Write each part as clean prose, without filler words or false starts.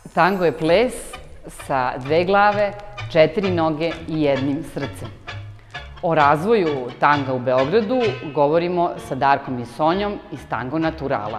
Tango je ples sa dve glave, četiri noge i jednim srcem. O razvoju tanga u Beogradu govorimo sa Darkom i Sonjom iz Tango Naturala.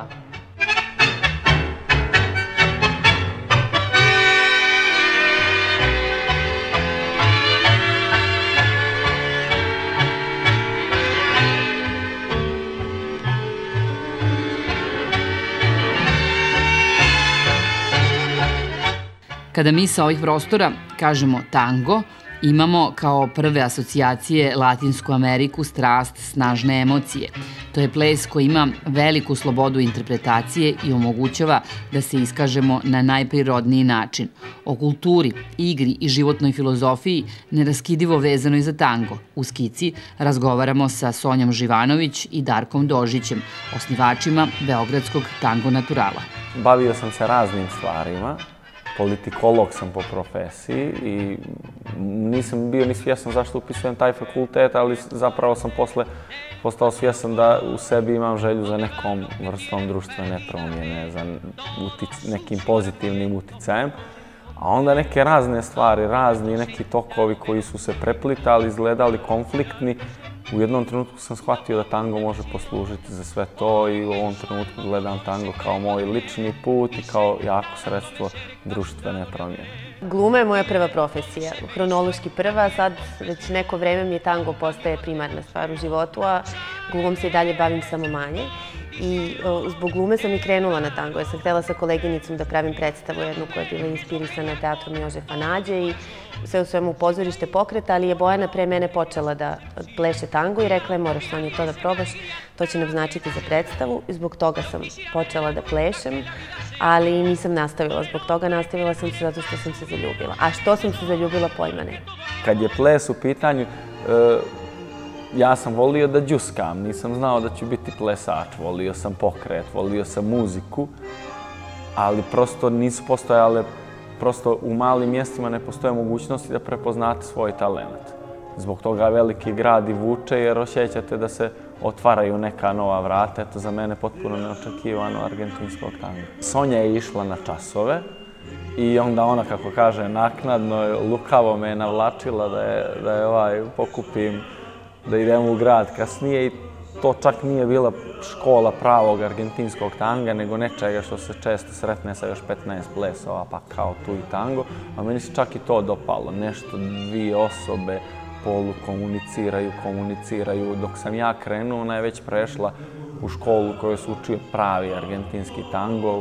Kada mi sa ovih prostora kažemo tango, imamo kao prve asocijacije Latinsku Ameriku, strast, snažne emocije. To je ples koji ima veliku slobodu interpretacije i omogućava da se iskažemo na najprirodniji način. O kulturi, igri i životnoj filozofiji neraskidivo vezanoj za tango. U Skici razgovaramo sa Sonjom Živanović i Darkom Dožićem, osnivačima Beogradskog Tango Naturala. Bavio sam se raznim stvarima. Politikolog sam po profesiji i nisam bio ni svjestan zašto upisujem taj fakultet, ali zapravo sam posle postao svjestan da u sebi imam želju za nekom vrstom društvene promjene, za nekim pozitivnim uticajem. A onda neke razne stvari, razni neki tokovi koji su se preplitali, izgledali konfliktni. U jednom trenutku sam shvatio da tango može poslužiti za sve to i u ovom trenutku gledam tango kao moj lični put i kao jako sredstvo društvene promjene. Gluma je moja prva profesija, hronološki prva, sad već neko vreme mi tango postaje primarna stvar u životu, a glumom se i dalje bavim samo manje. I zbog glume sam i krenula na tango, jer sam htjela sa koleginicom da pravim predstavu jednu koja je bila inspirisana teatrom Jožefa Nađe i sve u svemu pozorište pokreta, ali je Bojana pre mene počela da pleše tango i rekla je moraš Sonja to da probaš, to će nam značiti za predstavu i zbog toga sam počela da plešem, ali nisam nastavila zbog toga, nastavila sam se zato što sam se zaljubila. A što sam se zaljubila, pojma ne. Kad je ples u pitanju, ja sam volio da đuskam, nisam znao da ću biti plesač, volio sam pokret, volio sam muziku, ali prosto nisu postojale, prosto u malim mjestima ne postoje mogućnosti da prepoznate svoj talent. Zbog toga veliki grad i vuče jer osjećate da se otvaraju neka nova vrata, eto za mene potpuno neočekivano argentinskog tanga. Sonja je išla na časove i onda ona, kako kaže, naknadno, lukavo me je navlačila da je pokupim, da idemo u grad kasnije i to čak nije bila škola pravog argentinskog tanga, nego nečega što se često sretne sa još 15 plesova, pa kao tu i tango, a meni se čak i to dopalo. Nešto, dvije osobe komuniciraju. Dok sam ja krenuo, ona je već prešla u školu u kojoj se učio pravi argentinski tango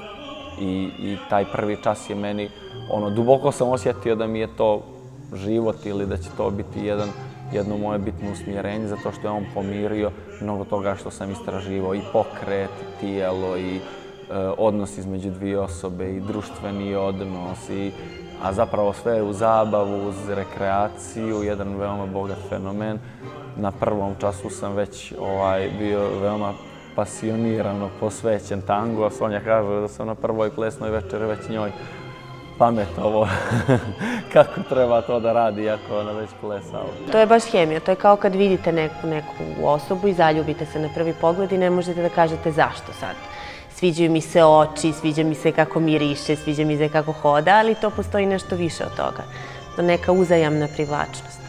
i taj prvi čas je meni, duboko sam osjetio da mi je to život ili da će to biti jedno moje bitno usmjerenje, zato što je on pomirio mnogo toga što sam istraživao, i pokret, i tijelo, i odnos između dvije osobe, i društveni odnos, a zapravo sve u zabavu, uz rekreaciju, jedan veoma bogat fenomen. Na prvom času sam već bio veoma pasionirano posvećen tangu, a Sonja kaže da sam na prvoj plesnoj večeri već njoj pametovo kako treba to da radi, iako ona već plesala. To je baš hemija, to je kao kad vidite neku osobu i zaljubite se na prvi pogled i ne možete da kažete zašto sad. Sviđaju mi se oči, sviđa mi se kako miriše, sviđa mi se kako hoda, ali to postoji nešto više od toga. To je neka uzajamna privlačnost.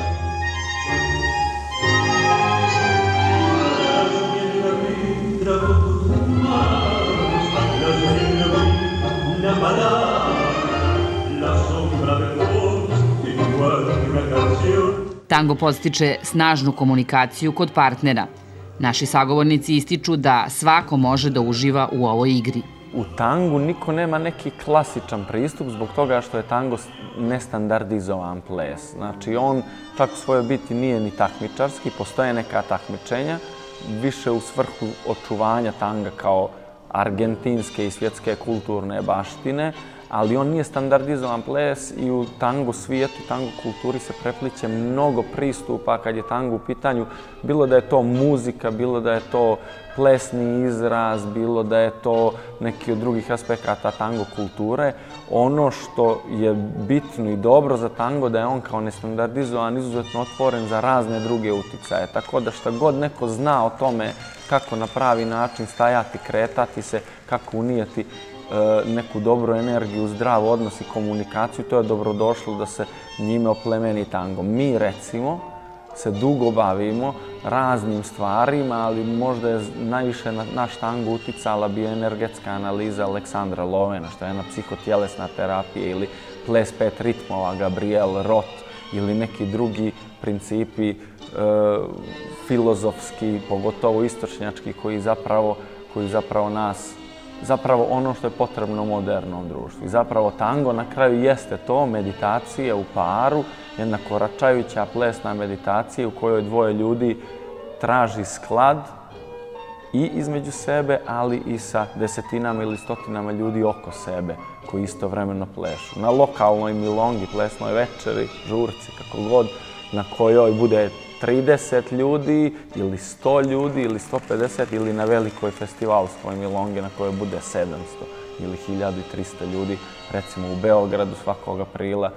Tango podstiče snažnu komunikaciju kod partnera. Naši sagovornici ističu da svako može da uživa u ovoj igri. U tangu niko nema neki klasičan pristup zbog toga što je tango nestandardizovan ples. Znači, on čak u svojoj biti nije ni takmičarski, postoje neka takmičenja, više u svrhu očuvanja tanga kao argentinske i svjetske kulturne baštine, ali on nije standardizovan ples i u tango svijetu, tango kulturi se prepliće mnogo pristupa kad je tango u pitanju, bilo da je to muzika, bilo da je to plesni izraz, bilo da je to neki od drugih aspekata tango kulture. Ono što je bitno i dobro za tango da je on kao nestandardizovan, izuzetno otvoren za razne druge uticaje, tako da šta god neko zna o tome kako na pravi način stajati, kretati se, kako unijeti neku dobru energiju, zdrav odnos i komunikaciju, to je dobrodošlo da se njime oplemeni tango. Mi, recimo, se dugo bavimo raznim stvarima, ali možda je najviše na naš tango uticala bioenergetska analiza Aleksandra Lovena, što je jedna psihotjelesna terapija, ili ples 5 ritmova Gabriel Roth, ili neki drugi principi filozofski, pogotovo istočnjački, koji zapravo nas, zapravo ono što je potrebno u modernom društvu. I zapravo tango na kraju jeste to, meditacija u paru, jedna koračajuća plesna meditacija u kojoj dvoje ljudi traži sklad i između sebe, ali i sa desetinama ili stotinama ljudi oko sebe koji istovremeno plešu. Na lokalnoj milongi, plesnoj večeri, žurci, kako god, na kojoj bude 30 ljudi ili 100 ljudi ili 150 ili na velikoj festivalskoj milongi na kojoj bude 700 ili 1300 ljudi, recimo u Beogradu svakog aprila,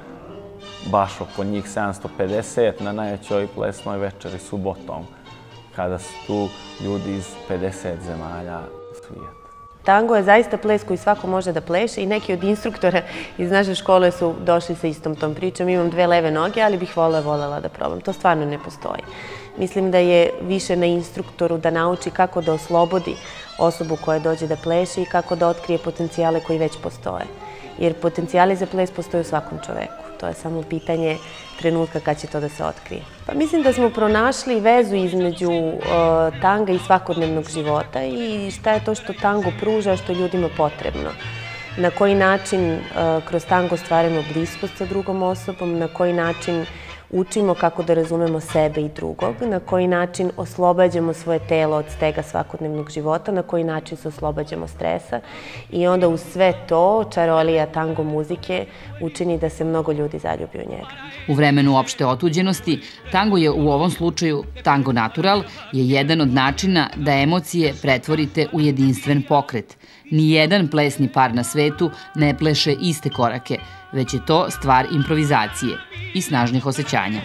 baš oko njih 750 na najvećoj plesnoj večeri subotom, kada su tu ljudi iz 50 zemalja svijeta. Tango je zaista ples koji svako može da pleše i neki od instruktora iz naše škole su došli sa istom tom pričom. Imam 2 leve noge, ali bih voljela da probam. To stvarno ne postoji. Mislim da je više na instruktoru da nauči kako da oslobodi osobu koja dođe da pleše i kako da otkrije potencijale koji već postoje. Jer potencijali za ples postoje u svakom čoveku. To je samo pitanje trenutka kad će to da se otkrije. Pa mislim da smo pronašli vezu između tanga i svakodnevnog života i šta je to što tango pruža, što je ljudima potrebno. Na koji način kroz tango stvaramo bliskost sa drugom osobom, na koji način učimo kako da razumemo sebe i drugog, na koji način oslobađamo svoje telo od stega svakodnevnog života, na koji način se oslobađamo stresa i onda uz sve to čarolija tango muzike učini da se mnogo ljudi zaljubi u njega. U vremenu opšte otuđenosti, tango je u ovom slučaju, tango natural, je jedan od načina da emocije pretvorite u jedinstven pokret. Nijedan plesni par na svetu ne pleše iste korake, već je to stvar improvizacije i snažnih osjećanja.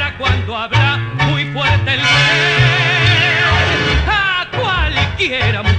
Quiera